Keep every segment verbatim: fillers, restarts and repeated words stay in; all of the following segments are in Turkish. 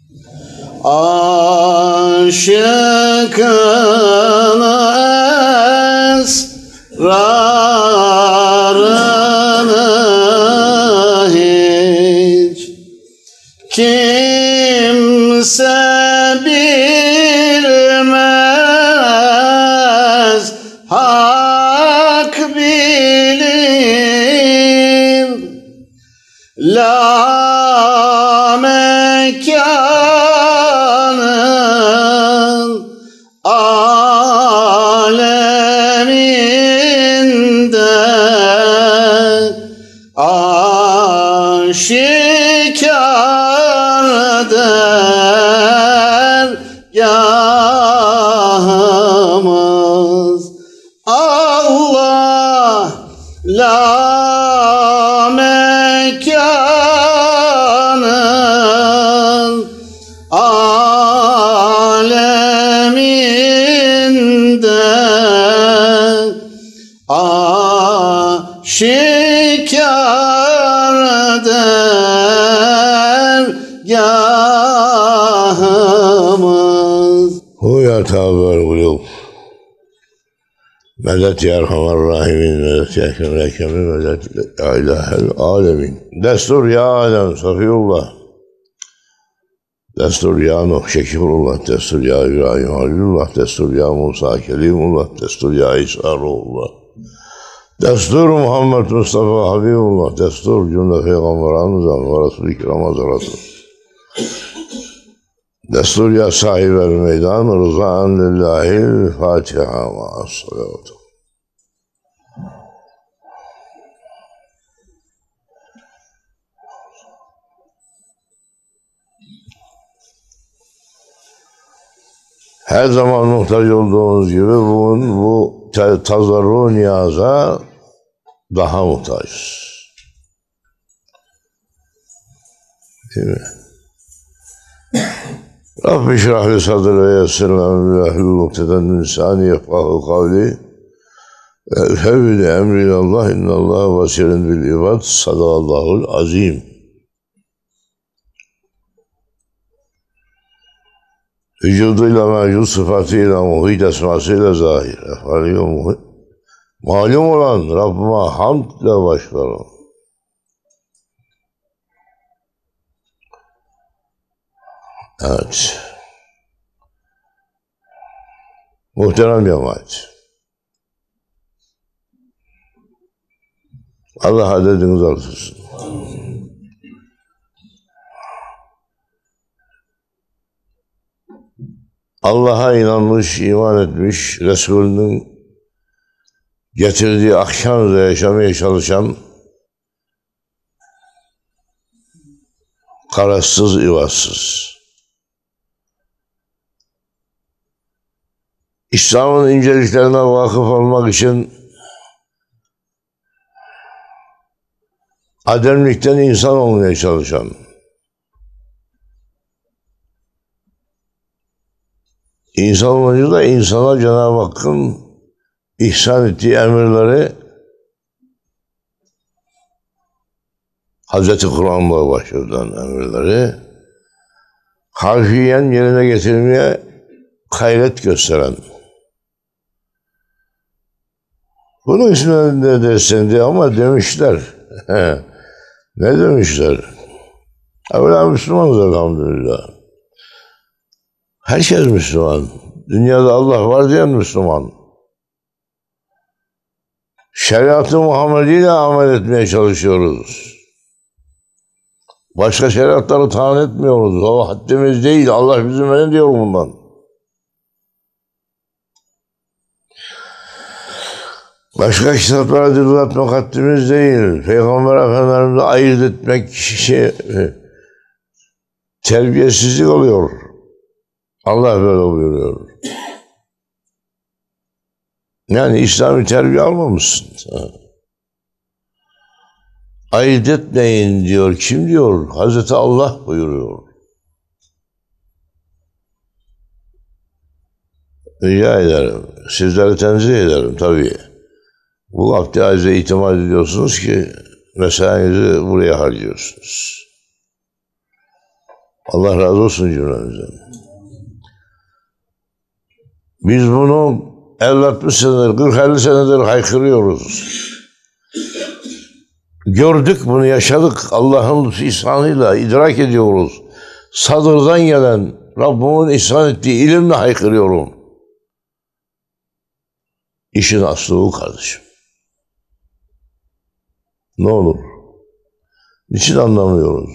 Aşıkına esrarını hiç kimse bilmez, hak bilir. La mekanın aleminde aşikar dergahımız. Allah la mekanın aleminde aşikar dergahımız. Hu ya tâber kulûb. Medet ya Erhamer Rahimin, medet ya Ekrem Ekremin, medet ya İlahel Alemin. Destur ya Adem, Safiyullah. Destur ya Nuh, Şekibullah. Destur ya İbrahim, Halilullah. Destur ya Musa, Kelimullah. Destur ya İsa, Ruhullah. Destur Muhammed Mustafa, Habibullah. Destur cümle peygamberanızdan ve Resul-i Kiram Hazretleri. Destur ya sahibel meydan, rıza'an lillahil Fatiha ma'as-salatu. Her zaman muhtaç olduğumuz gibi bugün bu tazarru niyaza daha muhtaç. Değil mi? Rabbi şrahli sadri ve yessir emri ve hlul ukdeten min lisani yefkahu kavli ve fevvili emrilallah innallah basirin bil ibad. Sadakallahul azim. Vücuduyla mevcut, sıfatıyla muhit, esmasıyla zahir, efaliyle muhit. Malum olan Rabbime hamdle başlarım. Evet. Muhterem cemaat. Allah adedinizi artırsın. Allah'a inanmış, iman etmiş, Resulünün getirdiği ahkamla yaşamaya çalışan karazsız, ivazsız. İslam'ın inceliklerine vakıf olmak için ademlikten insan olmaya çalışan, İnsan olunca da insana Cenab-ı Hakk'ın ihsan ettiği emirleri Hazreti Kur'an'la başlayan emirleri harfiyen yerine getirmeye gayret gösteren. Bunun ismini de dersendi ama demişler. Ne demişler? Evvela Müslümanız elhamdülillah. Herkes Müslüman. Dünyada Allah var diyen Müslüman. Şeriat-ı Muhammediyle amel etmeye çalışıyoruz. Başka şeriatları tahan etmiyoruz. O haddimiz değil. Allah bizim ne diyor bundan? Başka kitaplara dil uzatmak haddimiz değil. Peygamber Efendimiz'i ayırt etmek şey, terbiyesizlik oluyor. Allah böyle buyuruyor. Yani İslami terbiye almamışsın. Ayırt etmeyin diyor. Kim diyor? Hazreti Allah buyuruyor. Rica ederim. Sizleri tenzih ederim tabii. Bu vakti azize itimat ediyorsunuz ki mesainizi buraya harcıyorsunuz. Allah razı olsun cümlemizden. Biz bunu elli altmış senedir, kırk elli senedir haykırıyoruz. Gördük bunu, yaşadık. Allah'ın ihsanıyla idrak ediyoruz. Sadırdan gelen Rabbimin ihsan ettiği ilimle haykırıyorum. İşin aslı bu kardeşim. Ne olur? Niçin anlamıyoruz?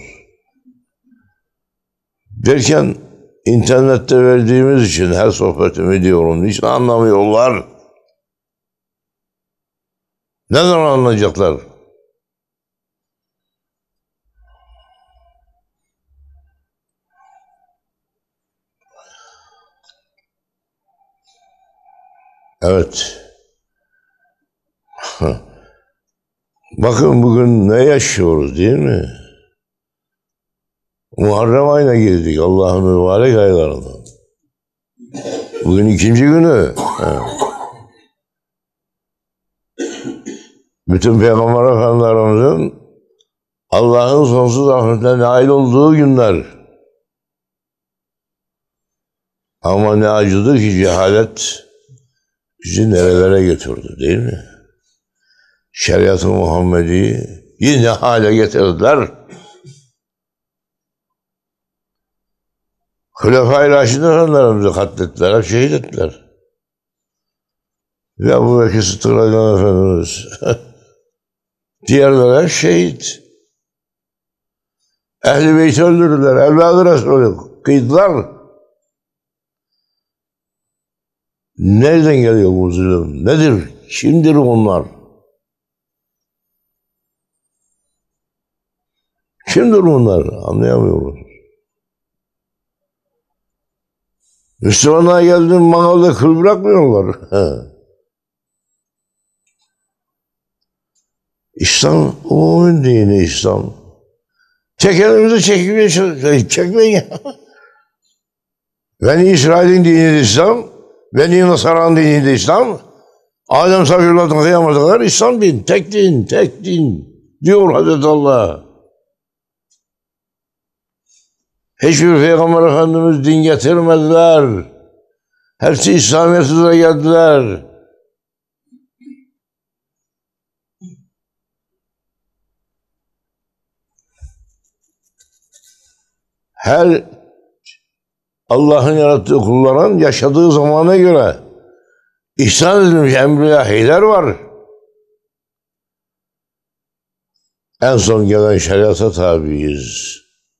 Derken internette verdiğimiz için her sohbetimi diyorum. Niçin anlamıyorlar? Neden anlayacaklar? Evet. Bakın bugün ne yaşıyoruz değil mi? Muharrem ayına girdik, Allah'ın mübarek aylarından. Bugün ikinci günü. He. Bütün Peygamber Efendilerimizin Allah'ın sonsuz rahmetine nail olduğu günler. Ama ne acıdır ki cehalet bizi nerelere götürdü değil mi? Şeriat-ı Muhammed'i yine hale getirdiler. Hulefai Raşidin Efendilerimizi katlettiler, hep şehit ettiler. Ve Ebu Bekir Sıddık Radıyallahu Efendimiz, diğerleri şehit. Ehl-i Beyt'i öldürdüler, evladı Resulü kıydılar. Nereden geliyor bu zulüm? Nedir? Kimdir onlar? Kimdir bunlar? Anlayamıyoruz. Müslümanlar geldi, mangalda kıl bırakmıyorlar. İslam, umumin dini İslam. Tek elimizi çekmeye çalışıyoruz. Çekmeyin ya. Beni İsrail'in dini de İslam, Beni Nasara'nın dini de İslam. Adem Safirullah kıyamata kadar İslam din, tek din, tek din diyor Hazreti Allah. Hiçbir Peygamber Efendimiz din getirmediler. Hepsi İslamiyet üzere geldiler. Her Allah'ın yarattığı kulların yaşadığı zamana göre ihsan edilmiş emriyahiler var. En son gelen şeriata tabiiz.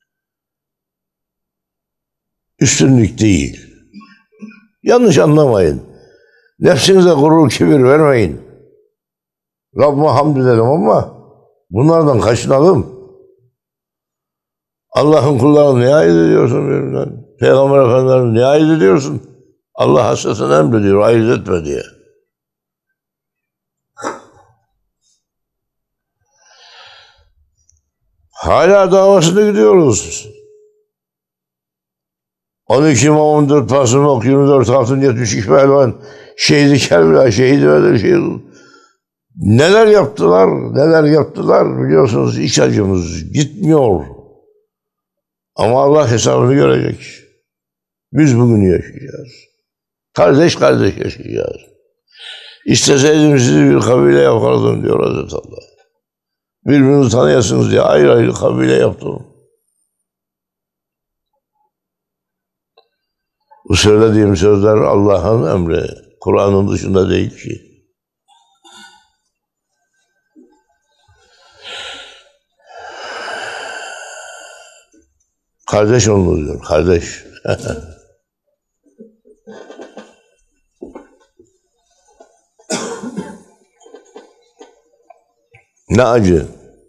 Üstünlük değil. Yanlış anlamayın. Nefsinize gurur, kibir vermeyin. Rabbime hamd edelim ama bunlardan kaçınalım. Allah'ın kullarını niye ayırt ediyorsun birbirinden? Peygamber Efendimiz'e niye ayırt ediyorsun? Allah hasretini emrediyor, ayırt etme diye. Hala davasına gidiyoruz. on iki Mart, on dört Kasım, yirmi dört Hatun, yetmiş iki Pehlivan, Şehidi Kerbela, Şehidi Bedir, Şehidi... Neler yaptılar, neler yaptılar biliyorsunuz, iç acımız gitmiyor. Ama Allah hesabını görecek. Biz bugün yaşayacağız. Kardeş kardeş yaşayacağız. İsteseydim sizi bir kabile yapardım diyor Hazreti Allah. Birbirinizi tanıyasınız diye ayrı ayrı kabile yaptım. Bu söylediğim sözler Allah'ın emri. Kur'an'ın dışında değil ki. Kardeş olunuz diyor, kardeş. Ne acı.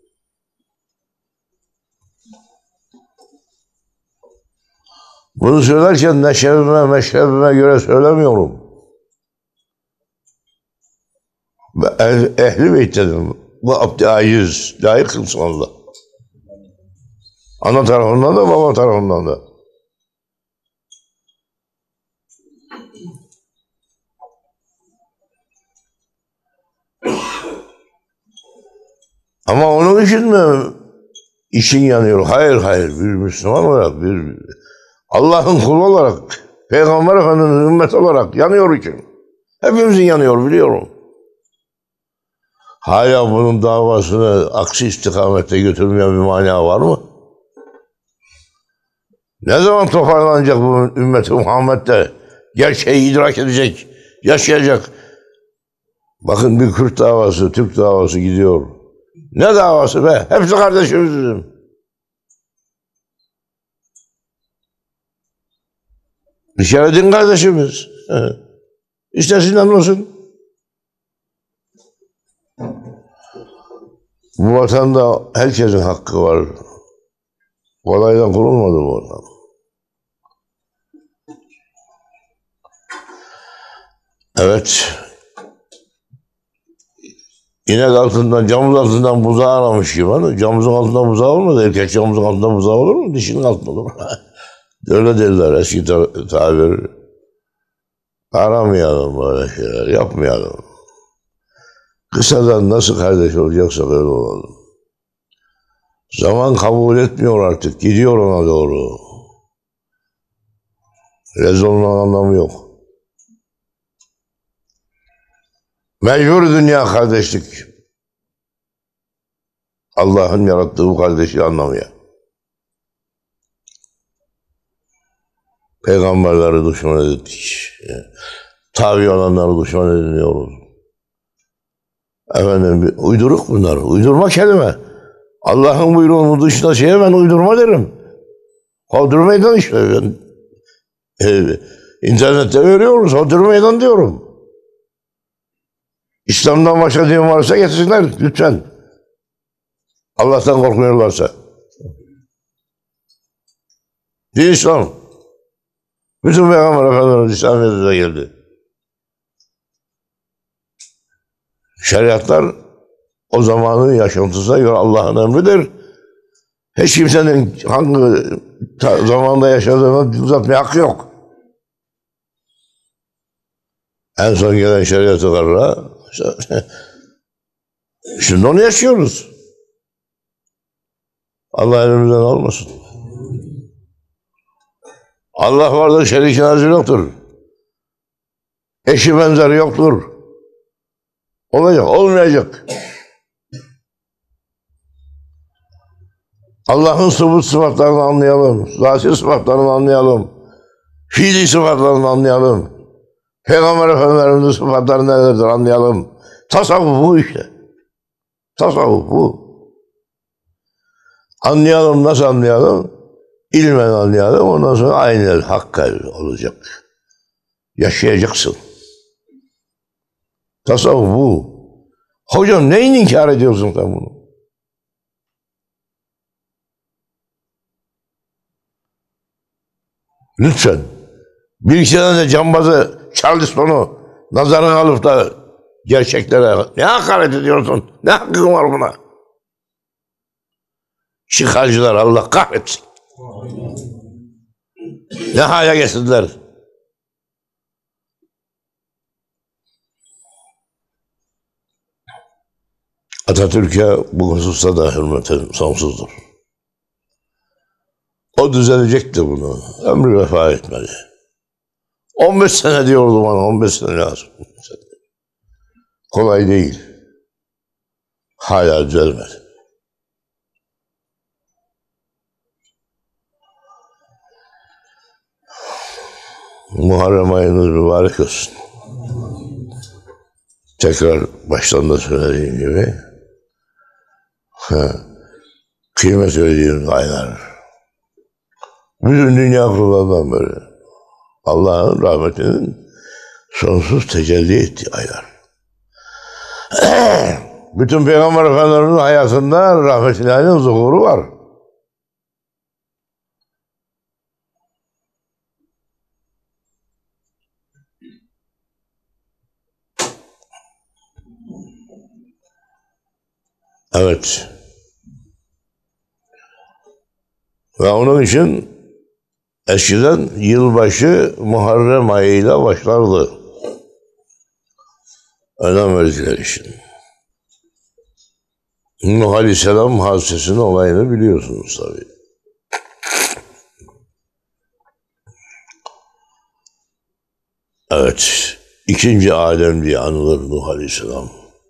Bunu söylerken neşebime, meşrebime göre söylemiyorum. Eh, Ehl-i Beyt dedim. Bu abd-i aciz, layık kılsın Allah. Ana tarafından da, baba tarafından da. Ama onun için mi İçin yanıyor. Hayır hayır. Bir Müslüman olarak, bir Allah'ın kulu olarak, Peygamber Efendimiz'in ümmeti olarak yanıyor için. Hepimizin yanıyor biliyorum. Hala bunun davasını aksi istikamette götürmeyen bir mana var mı? Ne zaman toparlanacak bu ümmeti Muhammed de gerçeği idrak edecek, yaşayacak? Bakın bir Kürt davası, Türk davası gidiyor. Ne davası be? Hepsi kardeşimiz bizim. Bir kere din kardeşimiz. İstersin anlasın. Bu vatanda herkesin hakkı var. Kolaydan kurulmadı bu vatan. Evet. İnek altından, camımız altından buzağı aramış gibi. Hani camımızın altından buzağı olmadı. Erkek camımızın altından buzağı olur mu? Dişinin altında olur mu? Öyle derler eski ta tabir. Aramayalım böyle şeyler, yapmayalım. Kısadan nasıl kardeş olacaksa böyle olalım. Zaman kabul etmiyor artık, gidiyor ona doğru. Rezil olmanın anlamı yok. Mecbur dünya kardeşlik. Allah'ın yarattığı bu kardeşliği anlamaya. Peygamberleri düşman ettik. Tabi olanları düşman ediniyoruz. Efendim, uyduruk bunlar. Uydurma kelime. Allah'ın buyruğunun dışında şeye ben uydurma derim. Hodri meydan işte. Ben, e, internette veriyoruz. Hodri meydan diyorum. İslam'dan başka din varsa getirsinler lütfen. Allah'tan korkmuyorlarsa. Din İslam. Bütün Peygamber Efendimiz İslamiyet'e geldi. Şeriatlar o zamanın yaşantısına göre Allah'ın emridir. Hiç kimsenin hangi zamanda yaşadığını uzatmaya hakkı yok. En son gelen şeriat-ı karra, şimdi onu yaşıyoruz. Allah elimizden almasın. Allah vardır, şeriki nazir yoktur. Eşi benzeri yoktur. Olacak, olmayacak. Allah'ın sıfat sıfatlarını anlayalım. Zati sıfatlarını anlayalım. Fiili sıfatlarını anlayalım. Peygamber Efendimiz'in sıfatları nelerdir anlayalım. Tasavvuf bu işte. Tasavvuf bu. Anlayalım, nasıl anlayalım? İlmen anlayalım, ondan sonra aynen hakka olacak. Yaşayacaksın. Tasavvuf bu. Hocam neyin inkar ediyorsun sen bunu? Lütfen. Bir iki tane de cambazı, Charleston'u nazarına alıp da gerçeklere ne hakaret ediyorsun? Ne hakkın var buna? Şikalcılar Allah kahretsin. Ne hale getirdiler? Atatürk'e bu hususta da hürmetim sonsuzdur. O düzelecekti bunu. Ömrü vefa etmedi. on beş sene diyordu bana, on beş sene lazım. Kolay değil. Hala düzelmedi. Muharrem ayınız mübarek olsun. Tekrar baştan da söylediğim gibi kıymet ödediğimiz aylar. Bütün dünya kurulundan böyle Allah'ın rahmetinin sonsuz tecelli ettiği aylar. Bütün Peygamber Efendimiz'in hayatında rahmetin zuhuru var. Evet. Ve onun için eskiden yılbaşı Muharrem ayıyla başlardı. Önem verdiler için. Nuh Aleyhisselam hadisesinin olayını biliyorsunuz tabii. Evet, ikinci Adem diye anılır Nuh Aleyhisselam.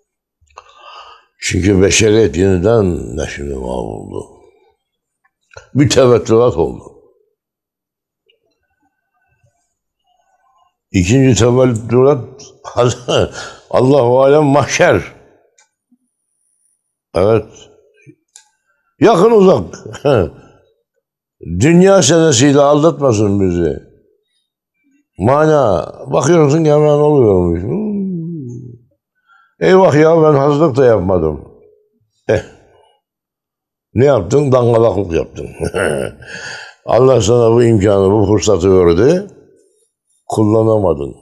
Çünkü beşeriyet yeniden neşrini oldu. Bir tevettürat oldu. İkinci tevettürat Allah-u Alem mahşer. Evet. Yakın uzak. Dünya senesiyle aldatmasın bizi. Mana bakıyorsun ki hemen oluyormuş. Hmm. Eyvah ya ben hazırlık da yapmadım. Eh. Ne yaptın? Dangalaklık yaptın. Allah sana bu imkanı, bu fırsatı verdi. Kullanamadın.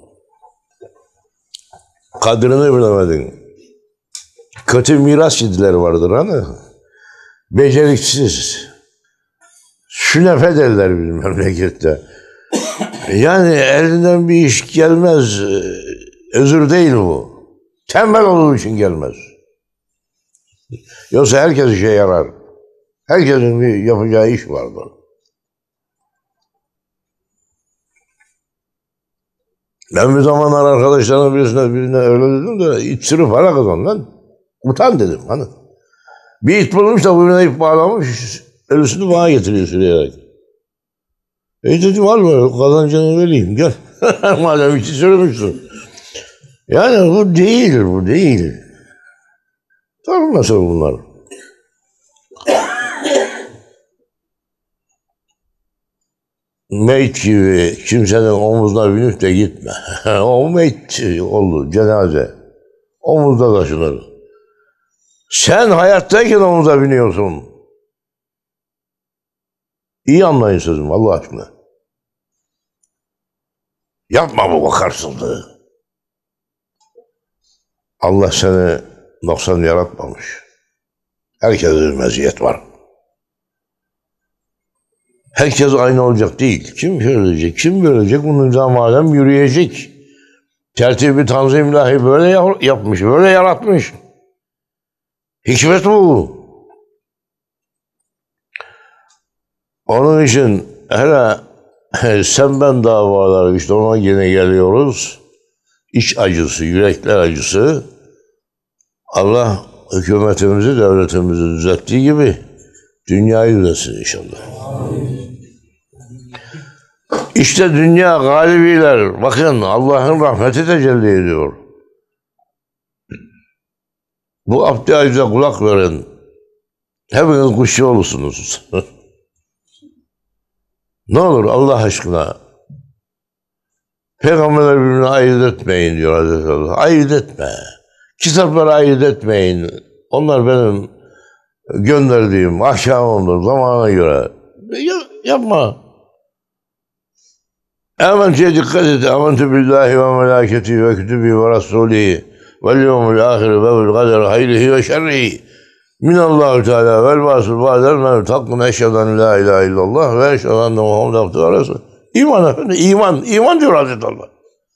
Kadrini bilemedin. Kötü miras yedileri vardır hani. Beceriksiz. Sünefe derler bizim memlekette. Yani elinden bir iş gelmez. Özür değil bu. Tembel olduğu için gelmez. Yoksa herkes işe yarar. Herkesin bir yapacağı iş vardır. Ben bir zamanlar arkadaşlarımın birisine, birine öyle dedim de it sürü para kazan lan. Utan dedim hani. Bir it bulmuş da birine ip bağlamış, ölüsünü bana getiriyor sürüyerek. E dedim al böyle kazancını vereyim gel. Madem içi sürmüşsün. Yani bu değil, bu değil. Tabii nasıl bunlar? Meyt gibi kimsenin omuzuna binip de gitme. O meyt oldu, cenaze. Omuzda taşınır. Sen hayattayken omuza biniyorsun. İyi anlayın sözüm Allah aşkına. Yapma bu bakarsızlığı. Allah seni noksan yaratmamış. Herkese bir meziyet var. Herkes aynı olacak değil. Kim söyleyecek, kim bölecek, bunun nizam alem yürüyecek. Tertibi tanzim ilahi böyle yapmış, böyle yaratmış. Hikmet bu. Onun için hele sen ben davaları işte ona yine geliyoruz. İç acısı, yürekler acısı. Allah hükümetimizi, devletimizi düzelttiği gibi dünyayı düzeltsin inşallah. İşte dünya galibiler. Bakın Allah'ın rahmeti tecelli ediyor. Bu abdi acize kulak verin. Hepiniz kuşçu olursunuz. Ne olur Allah aşkına. Peygamberler birbirine ayırt etmeyin diyor Hazreti Allah. Ayırt etme. Kitapları ayırt etmeyin. Onlar benim gönderdiğim ahkamımdır zamana göre. Yapma. Âmentü'ye dikkat et. Âmentü billahi ve melâketi ve kütübî ve rasûlî vel yevmil âhiri ve vel kaderi hayrihi ve şerrihi minallâhu teâlâ vel bâsul bâdel mevt hakkın eşheden la ilahe illallah ve eşheden de Muhammed abdühü ve resûlü. İman efendim, iman. İman diyor Hazreti Allah.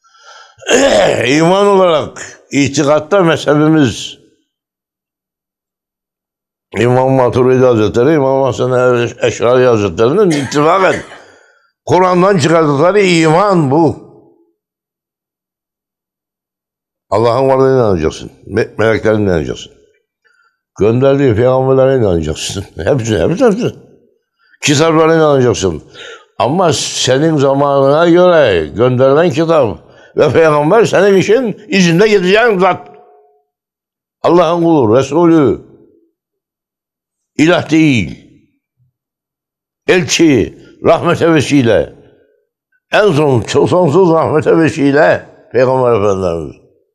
İman olarak itikatta mezhebimiz İmam Maturidi Hazretleri, İmam Hasan Eş'ari Hazretleri'nin ittifaken Kur'an'dan çıkardıkları iman bu. Allah'ın varlığına inanacaksın. Me meleklerine inanacaksın. Gönderdiği peygamberlere inanacaksın. Hepsine, hepsine, hepsine. Kitaplara inanacaksın. Ama senin zamanına göre gönderilen kitap ve peygamber senin işin izinde gideceğin zat. Allah'ın kulu, Resulü. İlah değil. Elçi, rahmete vesile. En son sonsuz rahmete vesile Peygamber Efendimiz.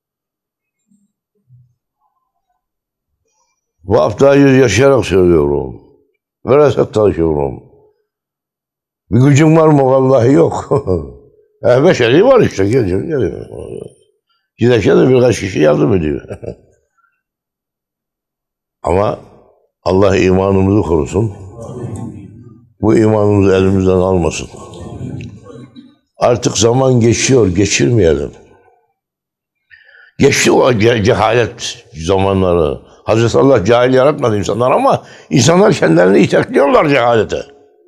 Bu haftayı yaşayarak söylüyorum. Veraset taşıyorum. Bir gücüm var mı? Vallahi yok. e, beşeri var işte. Geliyor, geliyor. Giderken de birkaç kişi yardım ediyor. Ama Allah imanımızı korusun. Bu imanımızı elimizden almasın. Artık zaman geçiyor, geçirmeyelim. Geçti o ce cehalet zamanları. Hazreti Allah cahil yaratmadı insanlar ama insanlar kendilerini itekliyorlar cehalete.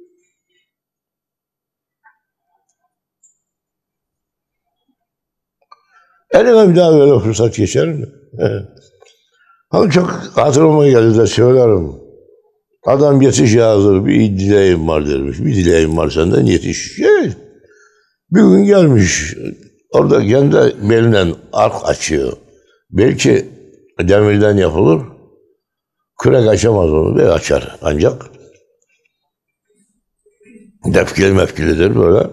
Elime bir daha böyle fırsat geçer mi? Ama çok hatırıma gelir de söylerim. Adam yetiş yazır, bir dileğim var dermiş. Bir dileğim var senden yetiş. Şey, bir gün gelmiş, orada kendi beline ark açıyor. Belki demirden yapılır, kürek açamaz onu, bir açar ancak. Defkili mefkilidir böyle.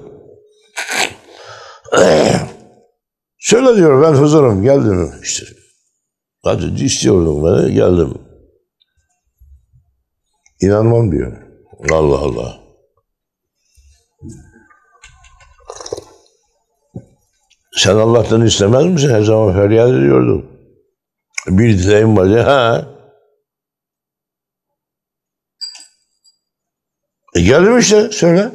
Söyle diyor, ben Hızır'ım, geldim işte. Hadi istiyordun beni, geldim. İnanmam diyor. Allah Allah. Sen Allah'tan istemez misin? Her zaman feryat ediyordun. Bir dileğim var diye. Ha. E geldim işte, söyle.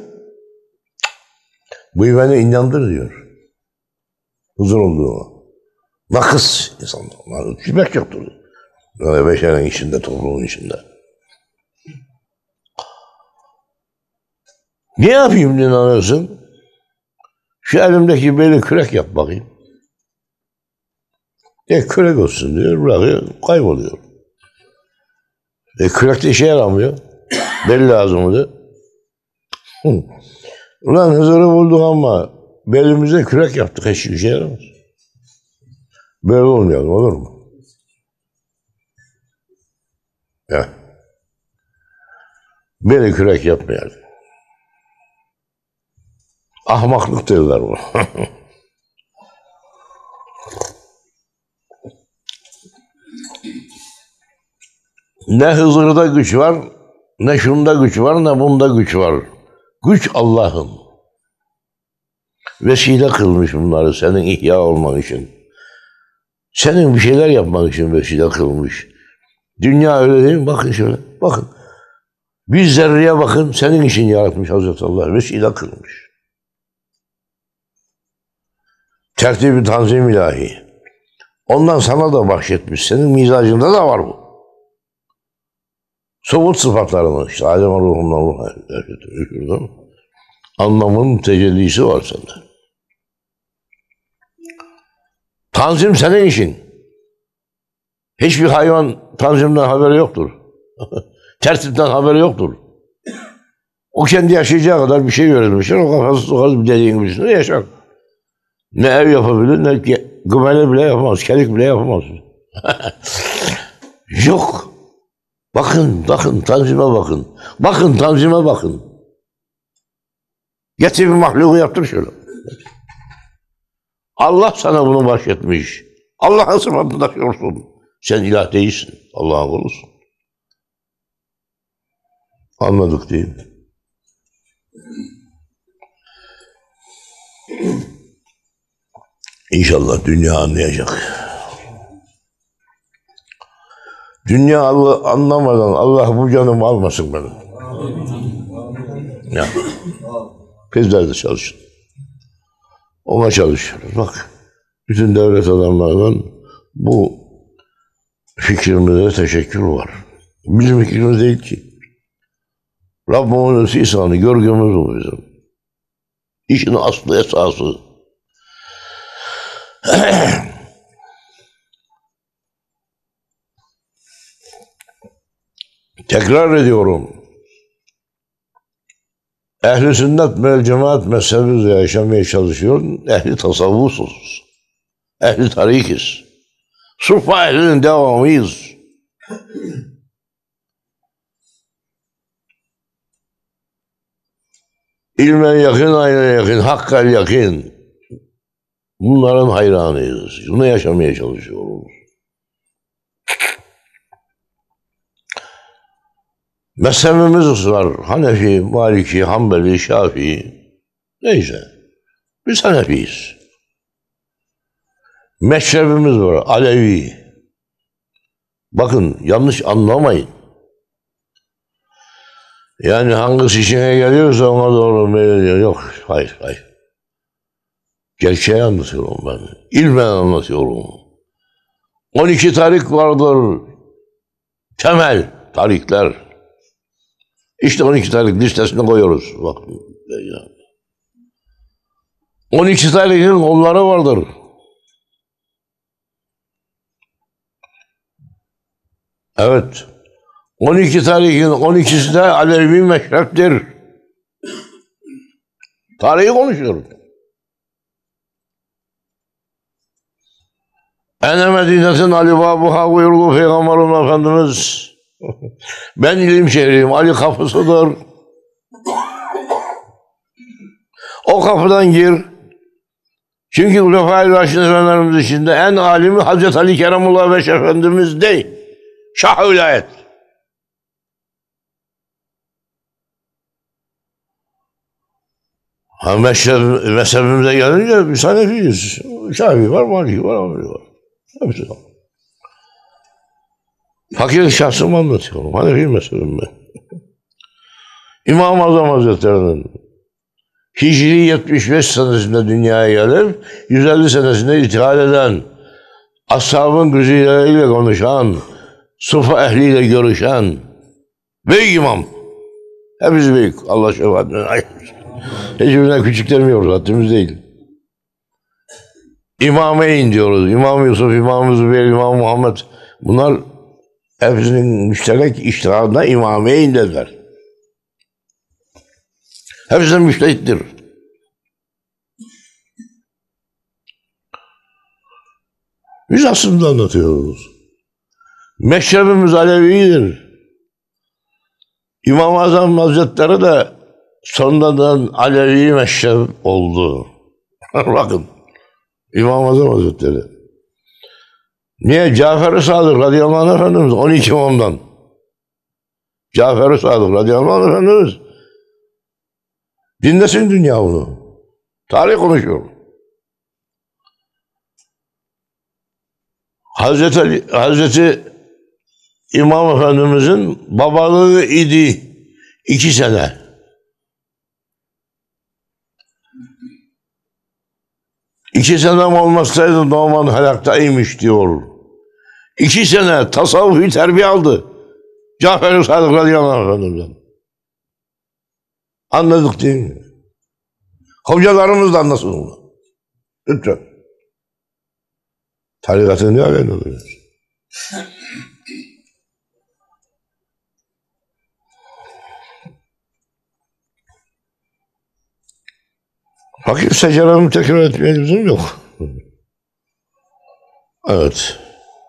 Bu beni inandır diyor. Huzur olduğuma. Nakıs insanlar. Hizmet yoktur. Böyle beşerin içinde, toplumun içinde. Ne yapayım diye inanıyorsun? Şu elimdeki beli kürek yap bakayım. E kürek olsun diyor, bırakıyor, kayboluyor. E kürek de işe yaramıyor. Bel lazımdı. Ulan Hızır'ı bulduk ama belimize kürek yaptık, hiç işe yaramaz. Böyle olmayalım, olur mu? Ya. Beni kürek yapmayalım. Ahmaklık derler bu. Ne Hızır'da güç var, ne şunda güç var, ne bunda güç var. Güç Allah'ın. Vesile kılmış bunları senin ihya olman için. Senin bir şeyler yapmak için vesile kılmış. Dünya öyle değil mi? Bakın şöyle, bakın. Bir zerreye bakın, senin için yaratmış Hazreti Allah. Vesile kılmış. Tertib-i tanzim ilahi. Ondan sana da bahşetmiş. Senin mizacında da var bu. Somut sıfatlarını işte Adem ruhundan ruh erketir. Anlamının tecellisi var sende. Tanzim senin işin. Hiçbir hayvan tanzimden haberi yoktur. Tertipten haberi yoktur. O kendi yaşayacağı kadar bir şey öğrenmiştir. O kafası sokarız bir dediğin üstünde yaşar. Ne ev yapabilir, ne gümele bile yapamaz, kelik bile yapamaz. Yok. Bakın, bakın, tanzime bakın. Bakın, tanzime bakın. Getir bir mahluku yaptır şöyle. Allah sana bunu bahşetmiş. Allah'ın sıfatını taşıyorsun. Sen ilah değilsin. Allah'ın kulusun. Anladık değil mi? İnşallah dünya anlayacak. Dünya Allah anlamadan Allah bu canımı almasın benim. Ya. Bizler de çalışın. Ona çalışıyoruz. Bak. Bütün devlet adamlarından bu fikrimize teşekkür var. Bizim fikrimiz değil ki. Rabbimin ihsanı, görgümüz o bizim. İşin aslı esası. Tekrar ediyorum. Ehl-i sünnet vel cemaat mezhebimizle yaşamaya çalışıyor. Ehli tasavvufuz. Ehli tarikiz. Sufa ehlinin devamıyız. İlmen yakın, aynen yakın, hakkal yakın. Bunların hayranıyız. Bunu yaşamaya çalışıyoruz. Mezhebimiz var. Hanefi, Maliki, Hanbeli, Şafii. Neyse. Biz Hanefiyiz. Meşrebimiz var. Alevi. Bakın yanlış anlamayın. Yani hangisi işine geliyorsa ona doğru meyil yok. Hayır, hayır. Gerçeği anlatıyorum ben. İlmen anlatıyorum. on iki tarik vardır. temel tarikler. İşte on iki tarik listesine koyuyoruz. Bak, on iki tarihin onları vardır. Evet. on iki tarihin on ikisi de Alevi meşreptir. Tarihi konuşuyoruz. Ene Medine'sin Ali Babuha buyurdu Peygamberim Efendimiz. Ben ilim şehriyim, Ali kapısıdır. O kapıdan gir. Çünkü Hulefai Raşid Efendimiz içinde en alimi Hazreti Ali Keremullah Beş Efendimiz değil. Şah vilayet. Ha meşrep, mezhebimize gelince biz Hanefiyiz. Şafii var, Maliki var, Hanbeli var. Hepsi var. Fakir şahsımı anlatıyorum. Hanefi mezhebim ben. İmam-ı Azam Hazretleri'nin Hicri yetmiş beş senesinde dünyaya gelip yüz elli senesinde ithal eden, ashabın güzideleriyle konuşan, sufa ehliyle görüşen büyük imam. Hepsi büyük. Allah şefaatine ayırsın. Hiçbirine küçük demiyoruz. Haddimiz değil. İmameyn diyoruz. İmam Yusuf, İmam Zübeyir, İmam Muhammed. Bunlar hepsinin müşterek iştihadına İmameyn dediler. Hepsi de müştehittir. Biz aslında anlatıyoruz. Meşrebimiz Alevi'dir. İmam-ı Azam Hazretleri de sonradan Alevi meşrep oldu. Bakın. İmam-ı Azam Hazretleri. Niye? Cafer-i Sadık radıyallahu anh Efendimiz on iki imamdan. Cafer-i Sadık radıyallahu anh Efendimiz. Dinlesin dünya bunu. Tarih konuşuyor. Hazreti Ali, Hazreti İmam Efendimizin babalığı idi iki sene. İki senem olmasaydı Doğman helaktaymış diyor. İki sene tasavvufi terbiye aldı. Cafer-i Sadık radıyallahu anh Efendimiz'den. Anladık değil mi? Hocalarımız da anlasın bunu. Lütfen. Tarikatı ne hale alıyoruz? Fakir seceramı tekrar etmeye lüzum yok. Evet.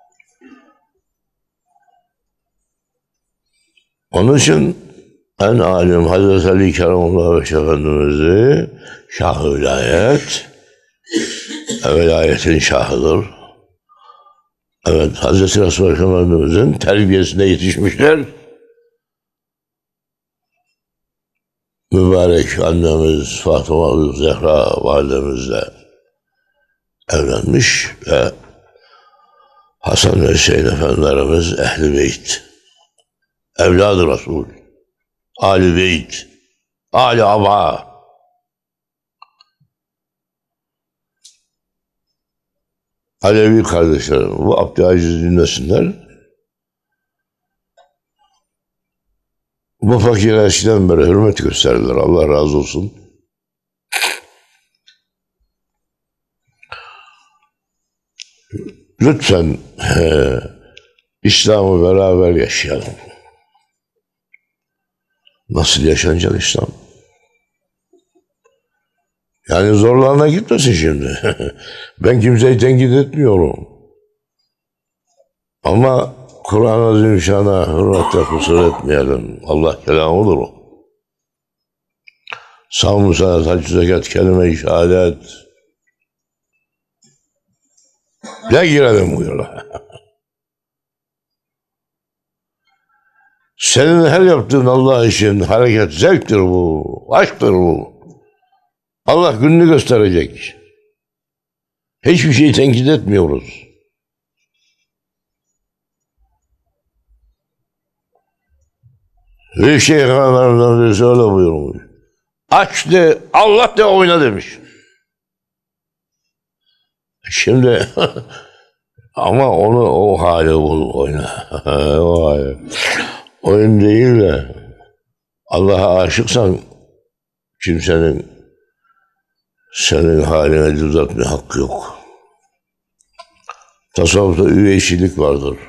Onun için en alim Hazreti Ali Keremullah Beş Efendimiz'i Şah-ı Vilayet, velayetin şahıdır. Evet, Hazreti Resulullah Efendimiz'in terbiyesine yetişmişler. Mübarek annemiz Fatıma Zehra validemizle evlenmiş ve Hasan ve Hüseyin efendilerimiz Ehl-i Beyt, evladı Resul, Ali Beyt, Ali Aba. Alevi kardeşlerim, bu Abdülaziz dinlesinler. Bu fakire eskiden beri hürmet gösterdiler. Allah razı olsun. Lütfen he, İslam'ı beraber yaşayalım. Nasıl yaşanacak İslam? Yani zorlarına gitmesin şimdi. Ben kimseyi tenkit etmiyorum. Ama Kur'an-ı Azimüşşan'a hürmetle kusur etmeyelim. Allah kelamıdır o. Savun, salat, hac, zekat, kelime-i şehadet. Ne girelim bu yola? Senin her yaptığın Allah için hareket zevktir bu, aşktır bu. Allah gününü gösterecek. Hiçbir şeyi tenkit etmiyoruz. Bir şey efendilerimden birisi öyle buyurmuş. Aç de, Allah de oyna demiş. Şimdi Ama onu o hale bul oyna. O hale. Oyun değil de Allah'a aşıksan kimsenin senin haline düzeltme hakkı yok. Tasavvufta üveyşilik vardır.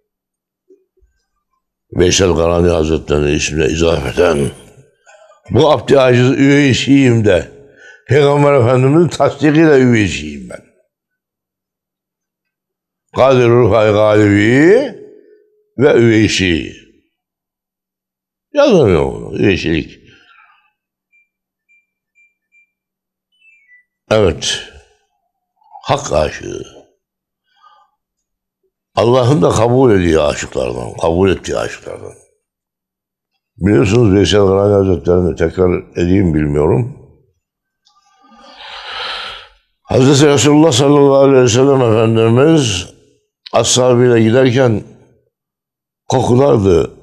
Veysel Karani Hazretleri'nin ismine izafeten bu abd-i aciz üveysiyim de Peygamber Efendimiz'in tasdikiyle üveysiyim ben. Kadir Rufay Galibi ve üveysi. Yazmıyor bunu, üveysilik. Evet, hak aşığı. Allah'ın da kabul ediyor aşıklardan, kabul ettiği aşıklardan. Biliyorsunuz Veysel Karani Hazretleri'ni tekrar edeyim bilmiyorum. Hazreti Resulullah sallallahu aleyhi ve sellem Efendimiz ashabıyla giderken kokulardı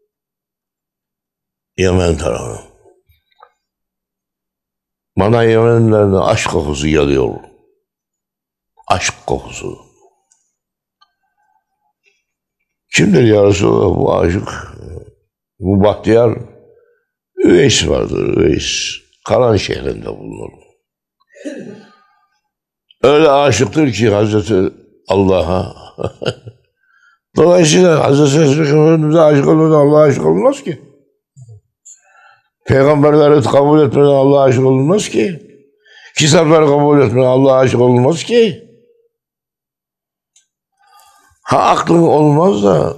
Yemen tarafı. Bana Yemenlilerden aşk kokusu geliyor. Aşk kokusu. Kimdir ya Resulallah bu aşık? Bu bahtiyar Üveys vardır, Üveys. Karan şehrinde bulunur. Öyle aşıktır ki Hazreti Allah'a. Dolayısıyla Hazreti Efendimiz'e aşık olmadan Allah'a aşık olmaz ki. Peygamberleri kabul etmeden Allah'a aşık olunmaz ki. Kitapları kabul etmeden Allah'a aşık olunmaz ki. Ha aklın olmaz da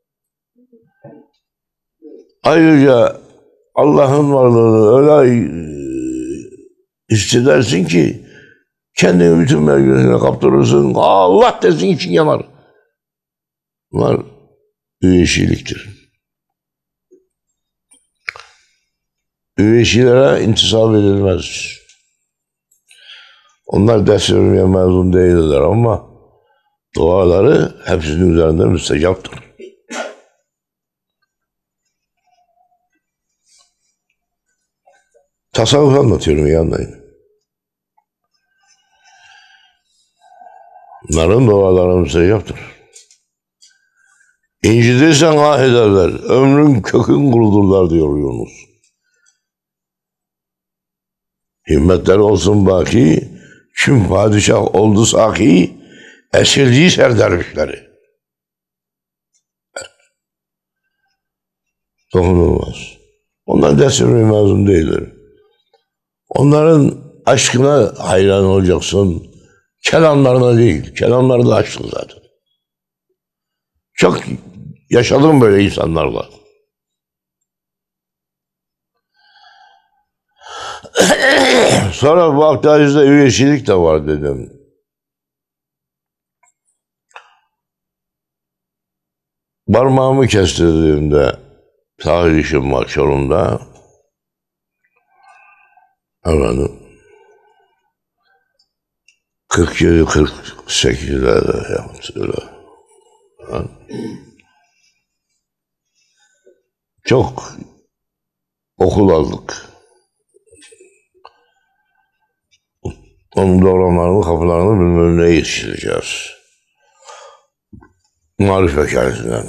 ayrıca Allah'ın varlığını öyle hissedersin ki kendini bütün merkezine kaptırırsın. Allah desin için yanar. Bunlar üveyşiliktir. Üveyşilere intisap edilmez. Onlar ders vermeye mezun değildir ama duaları hepsinin üzerinde müstecaptır. Tasavvuf anlatıyorum iyi anlayın. Bunların duaları müstecaptır. İncidirsen ah ederler, ömrün kökün kurudurlar diyor Yunus. Himmetler olsun baki, kim padişah oldu saki, esirdiği serdervişleri. Dokunulmaz. Onlar dersine mezun değildir. Onların aşkına hayran olacaksın. Kelamlarına değil. Kelamları da aşkı zaten. Çok yaşadım böyle insanlarla. Sonra bu Akdağ'da üveyşilik de var dedim. Parmağımı kestirdiğimde sahil işim var Çorum'da. Efendim. kırk yedi kırk sekizlerde yaptı. Çok okul aldık. Onun doğramlarını, kapılarını bilmem neye yetiştireceğiz. Marif vekaletinden.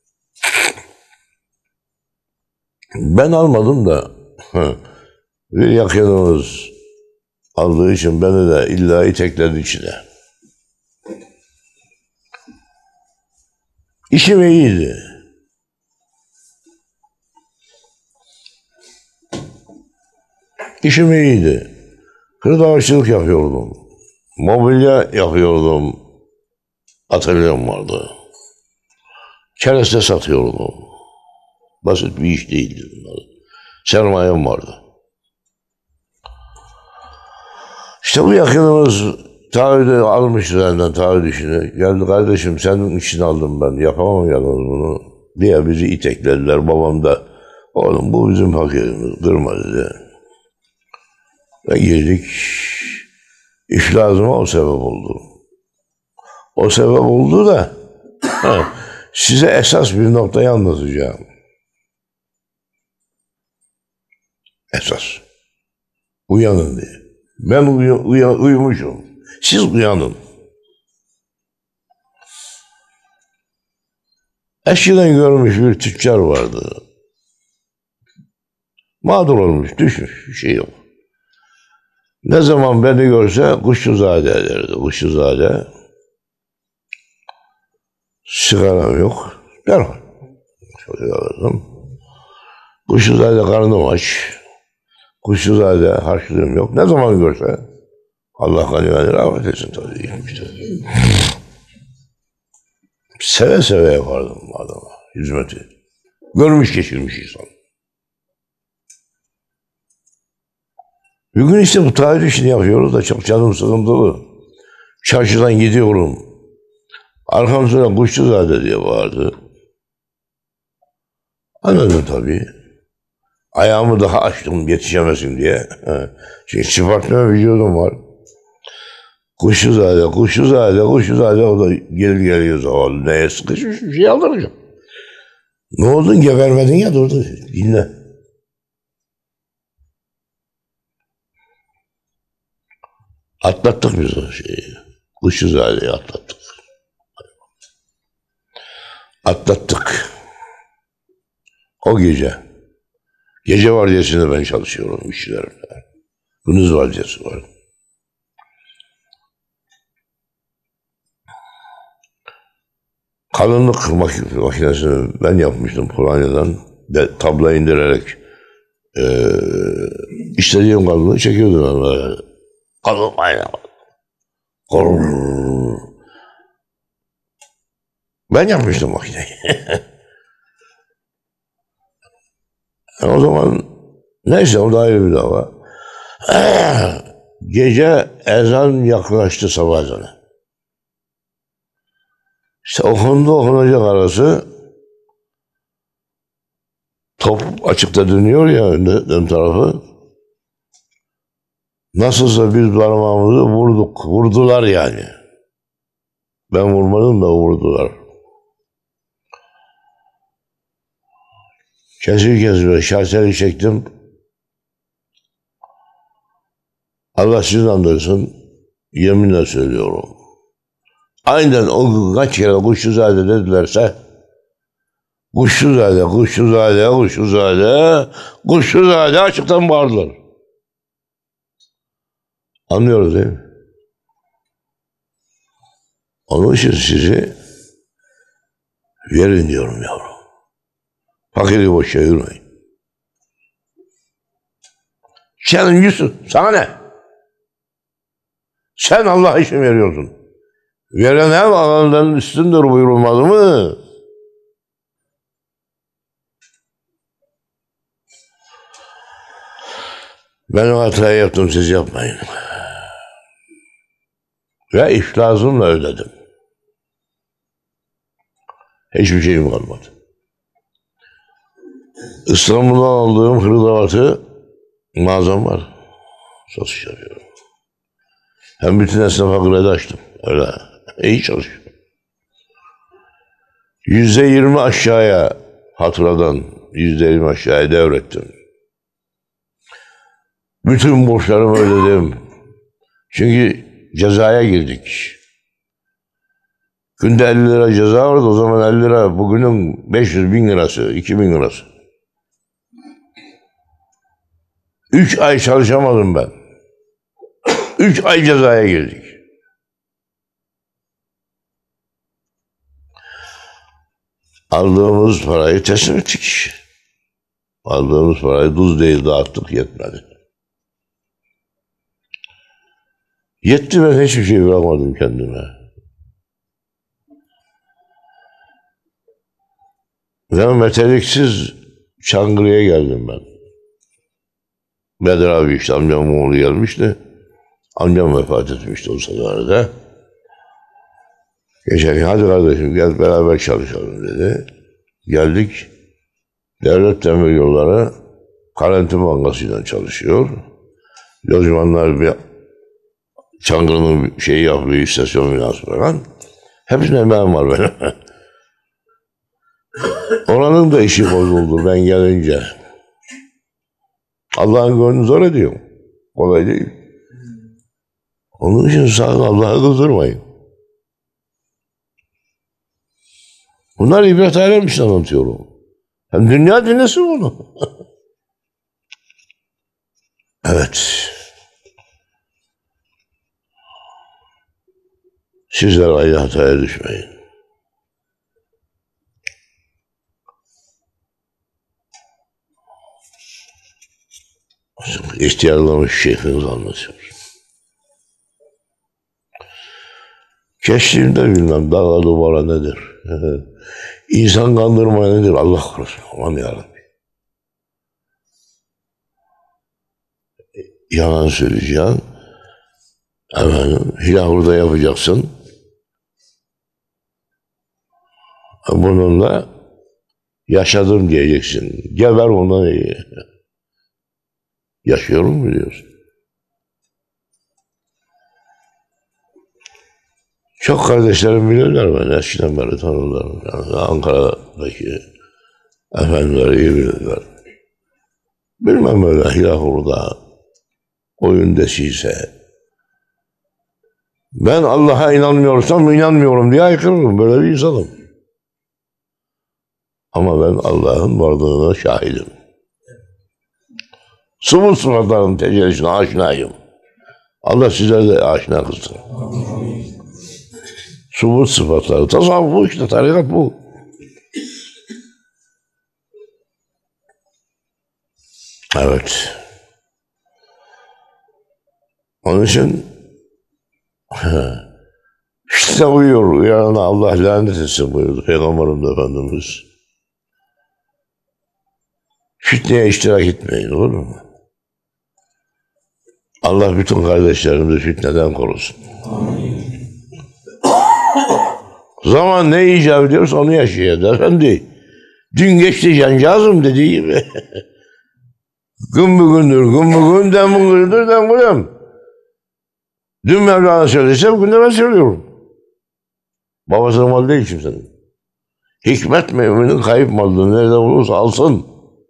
Ben almadım da bir yakınımız aldığı için beni de illa itekledi içine. İşim iyiydi. İşim iyiydi. Hırdavatçılık yapıyordum. Mobilya yapıyordum. Atölyem vardı. Kereste satıyordum. Basit bir iş değildi bunlar. Sermayem vardı. İşte bu yakınımız taahhüdü almış üzerinden taahhüd işini. Geldi kardeşim senin için aldım ben. Yapamam yalnız bunu diye bizi iteklediler. Babam da oğlum bu bizim fakirimiz kırma dedi. Ve girdik. İflasıma o sebep oldu. O sebep oldu da size esas bir noktayı anlatacağım. Esas. Uyanın diye. Ben uy uy uyumuşum. Siz uyanın. Eskiden görmüş bir tüccar vardı. Mağdur olmuş, düşmüş, bir şey yok. Ne zaman beni görse Kuşçuzade derdi, Kuşçuzade. Sigaram yok. Derhal. Şöyle alırdım. Kuşçuzade karnım aç. Kuşçuzade harçlığım yok. Ne zaman görse Allah kanı rahmet etsin tabii. Gitmişti. Seve seve yapardım adama hizmeti. Görmüş geçirmiş insan. Bugün işte bu taahhüt işini yapıyoruz da çok canım sıkıntılı. Çarşıdan gidiyorum. Arkamda Kuşçuzade diye vardı. Anladım tabii. Ayağımı daha açtım yetişemesin diye. Çünkü çıpartma vücudum var. Kuşçuzade, Kuşçuzade, Kuşçuzade, o da geri geliyor zavallı. Neye sıkışmış bir şey aldıracağım. Ne oldun, gebermedin ya, durdu. Dinle. Atlattık biz o şeyi. Kuşçuzade'yi atlattık. Atlattık. O gece. Gece vardiyasında ben çalışıyorum işçilerimle. Gündüz vardiyası var. Kalınlık makinesini ben yapmıştım Polonya'dan. De, tabla indirerek e, istediğim kalınlığı çekiyordum ben böyle. Kalın aynen. Ben yapmıştım makineyi. Yani o zaman neyse, o da ayrı bir dava. Gece ezan yaklaştı, sabah ezanı. İşte okundu okunacak arası top açıkta dönüyor ya ön, ön tarafı. Nasılsa biz parmağımızı vurduk. Vurdular yani. Ben vurmadım da vurdular. Kesir kesir şarteli çektim. Allah sizin andırsın. Yeminle söylüyorum. Aynen o gün kaç kere Kuşçuzade dedilerse Kuşçuzade, Kuşçuzade, Kuşçuzade, Kuşçuzade açıktan bağırdılar. Anlıyoruz değil mi? Onun için sizi verin diyorum yavrum. Fakiri boş çevirmeyin. Sen yüzsün. Sana ne? Sen Allah için veriyorsun. Veren ev alanların üstündür buyurulmadı mı? Ben o hatayı yaptım, siz yapmayın. Ve iflasımla ödedim. Hiçbir şeyim kalmadı. İstanbul'dan aldığım hırdavatı mağazam var. Satış yapıyorum. Hem bütün esnafa kredi açtım. Öyle. İyi çalışıyorum. Yüzde yirmi aşağıya faturadan yüzde yirmi aşağıya devrettim. Bütün borçlarımı ödedim. Çünkü cezaya girdik. Günde elli lira ceza vardı. O zaman elli lira bugünün beş yüz bin lirası, iki bin lirası. Üç ay çalışamadım ben. Üç ay cezaya girdik. Aldığımız parayı teslim ettik. Aldığımız parayı tuz değil dağıttık, yetmedi. Yetti, ben hiçbir şey bırakmadım kendime. Ve meteliksiz Çankırı'ya geldim ben. Bedir abi işte amcamın oğlu gelmişti. Amcam vefat etmişti o senelerde. Geçen gün hadi kardeşim gel beraber çalışalım dedi. Geldik. Devlet Demir Yolları Karantin Bankası'yla çalışıyor. Lojmanlar bir Çankırı'nın şeyi yapıyor, istasyon binası falan. Hepsine emeğim var benim. Oranın da işi bozuldu ben gelince. Allah'ın gönlünü zor ediyor. Kolay değil. Onun için sakın Allah'ı kızdırmayın. Bunlar ibret alem için anlatıyorum. Hem dünya dinlesin bunu. Evet. Sizler aynı hataya düşmeyin. İhtiyarlamış şeyhiniz anlatıyor. Geçtiğimde bilmem dağla duvara nedir? İnsan kandırmaya nedir? Allah korusun. Aman yarabbim. Yalan söyleyeceksin. Efendim, hilafurda yapacaksın. Bununla yaşadım diyeceksin. Geber ondan iyi. Yaşıyorum mu diyorsun? Çok kardeşlerim bilirler beni. Eskiden beri tanırlar. Yani Ankara'daki efendiler iyi bilirler. Bilmem öyle hilafurda oyun desiyse. Ben Allah'a inanmıyorsam inanmıyorum diye aykırırım. Böyle bir insanım. Ama ben Allah'ın varlığına şahidim. Sıvı sıfatların tecellisine aşinayım. Allah sizlere de aşina kılsın. Sıvı sıfatları. Tasavvuf bu işte, tarikat bu. Evet. Onun için işte uyuyor. Uyarana Allah lanet etsin buyurdu Peygamberimiz Efendimiz. Fitneye iştirak etmeyin, olur mu? Allah bütün kardeşlerimizi fitneden korusun. Amin. Zaman ne icap ediyorsa onu yaşayacağız efendi. Dün geçti cancağızım dediği gibi. Gün bugündür, gün bugün, den bugündür, den bugün. Dün Mevlana söylese bugün de ben söylüyorum. Babasının malı değil kimsenin. Hikmet müminin kayıp malını nerede bulursa alsın.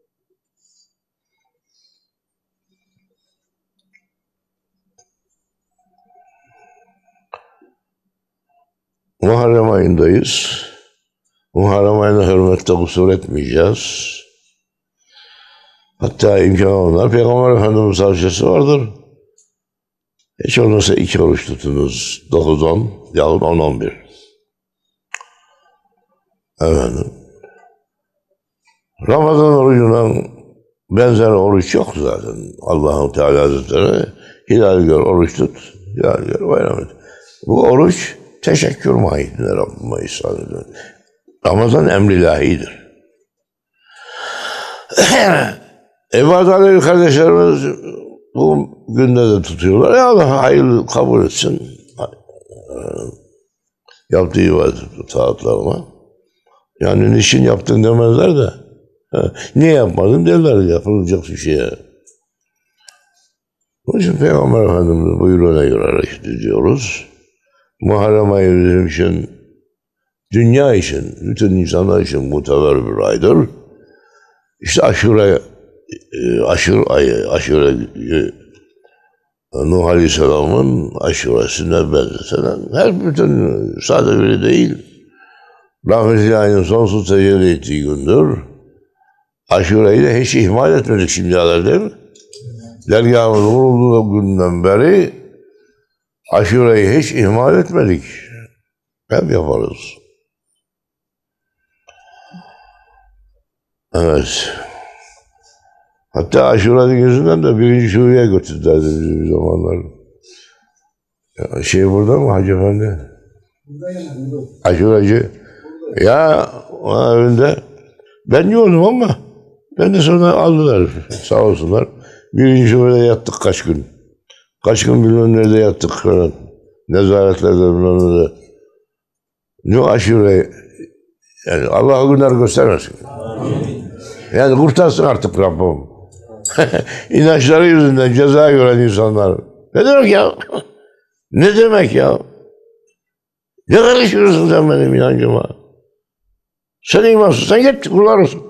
Muharrem ayındayız. Muharrem ayına hürmette kusur etmeyeceğiz. Hatta imkan olanlar Peygamber Efendimiz tavsiyesi vardır. Hiç olmazsa iki oruç tutunuz. dokuz on yahut on on bir. Efendim. Ramazan orucundan benzer oruç yok zaten. Allah-u Teala Hazretleri hilal gör, oruç tut, hilal gör, bayram et. Bu oruç teşekkür mahiyetinde Rabbime ihsan ediyor. Ramazan emr-ilahidir. İbadet kardeşlerimiz bu günde de tutuyorlar. Ya Allah hayırlı kabul etsin. Yaptığı ibadet taatlarına. Yani niçin yaptın demezler de. Niye yapmadın derler, yapılacak bir şeye. Onun için Peygamber Efendimiz buyruğuna göre hareket ediyoruz. Muharrem ayı bizim için, dünya için, bütün insanlar için muteber bir aydır. İşte aşure, aşure ayı, aşure Nuh Aleyhisselam'ın aşuresine benzetilen, her bütün, sadece biri değil, rahmetli ayının sonsuz tecelli ettiği gündür. Aşureyi de hiç ihmal etmedik şimdiye değil mi? Dergahımız vurulduğu günden beri aşureyi hiç ihmal etmedik. Hep yaparız. Evet. Hatta aşurenin yüzünden de birinci şubeye götürdülerdi bizim bir zamanlar. Ya, şey burada mı Hacı Efendi? Aşuracı. Ya o evinde ben yoktum ama ben de sonra aldılar sağ olsunlar. Birinci şubede yattık kaç gün. Kaç gün bilmem nerede yattık falan. Nezaretlerde bilmem nerede. Ne aşure. Yani Allah o günler göstermesin. Amin. Yani kurtarsın artık Rabbim. İnançları yüzünden ceza gören insanlar. Ne demek ya? Ne demek ya? Ne karışıyorsun sen benim inancıma? Sen imansın, sen git kullar olsun.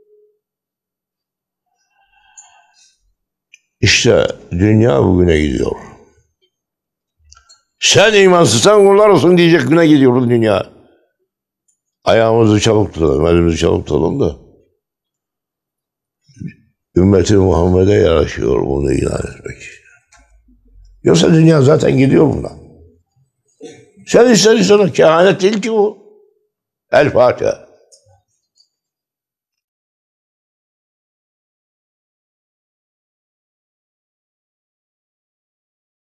İşte dünya bugüne gidiyor. Sen imansızsan kullar olsun diyecek güne gidiyor dünya. ayağımızı çabuk tutalım, elimizi çabuk tutalım da ümmeti Muhammed'e yaraşıyor bunu ilan etmek. Yoksa dünya zaten gidiyor buna. Sen ister istemez kehanet değil ki bu. El Fatiha.